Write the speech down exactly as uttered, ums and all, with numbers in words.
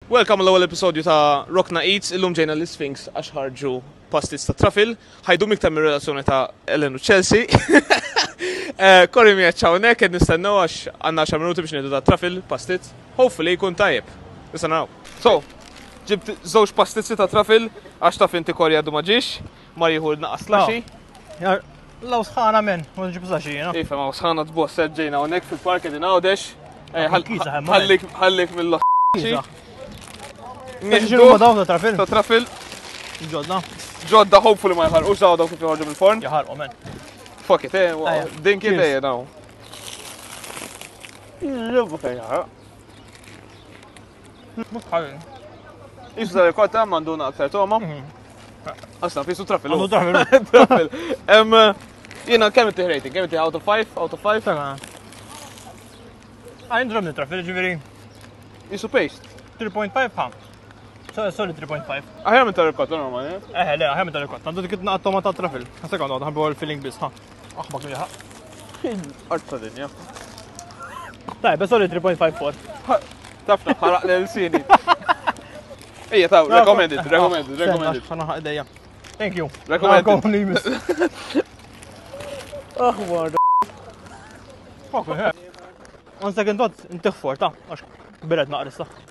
Welcome l-ewwel episodju ta' Rokna Eats, illum ġejna l-Sphinx għax ħarġu pastizz ta' truffle. Ħajdu miktar mir relazzjoni ta' Ellen u Chelsea. Korri mi għacċawnek, għed nistennaw għax għanna xa minuti biex nidu ta' truffle pastizz. Hopefully jkun tajjeb. Nistennaw. So, ġibt żewġ pastizzi ta' truffle għax taf inti Korri għadu maġiex, ma jieħu naqas laxi. Law sħana men, ma ġib laxi, no? Ifa, ma sħana t-boss ġejna għonek fil-park għedin għawdex. Ħallik mill-laxi. Nġiru ma daw ta' truffle? Ta' truffle. Ġodda. Ġodda, hopefully ma jħarqux daw daw kif jħorġu mill-forn. Jaħarqu men. Fuck it, eh, din kif ejja daw. Jibbu fejn jaħarq. Mux ħalli. Isu dar il-kotta manduna aktar toma. Asna, fisu truffle. Għandu truffle. Truffle. Jena, kemm inti rating? Kemm inti out of five? Out of five? Għajn drobni truffle, ġiviri. Isu paste? three point five ħam. Sorry, three point five. Aħjar minn tal-rikotta normal, eh? Eh, le, aħjar minn tal-rikotta. Għandu dikit naqat tomata truffle. Għasekond għadu, għanbu għal-filling biz, ha. Aħbak li ħaq. Arta dinja. Tajb, sorry, three point five four. Tafna, ħaraq l-sini. Ejja, taw, recommended, recommended, recommended. Ħana ħaq id-dejja. Thank you. Recommended. Aħbar. One second, what? Intiħ for, ta' għax biret naqrissa.